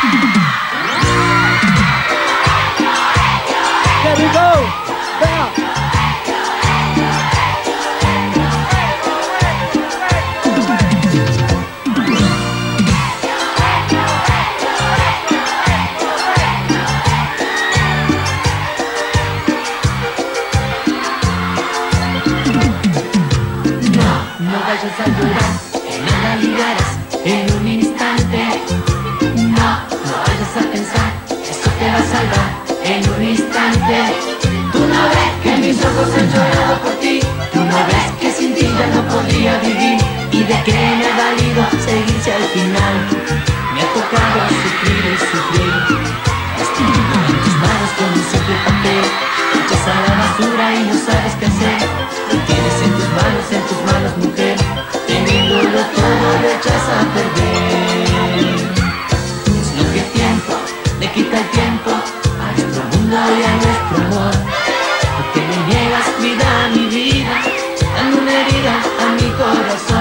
Here we go. Venga. No vayas a llorar, no la ligarás en un instante. No vayas a pensar, eso te va a salvar en un instante. Tú no ves que mis ojos han llorado por ti, tú no ves que sin ti ya no podría vivir. Y de qué me ha valido seguirse al final, me ha tocado sufrir y sufrir. Escribiendo en tus manos con un simple papel, echas a la basura y no sabes qué hacer. Lo tienes en tus manos mujer, teniéndolo todo lo echas a perder. Es lo que el tiempo le quita el tiempo a nuestro mundo y a nuestro amor. Porque me niegas vida a mi vida, dando una herida a mi corazón.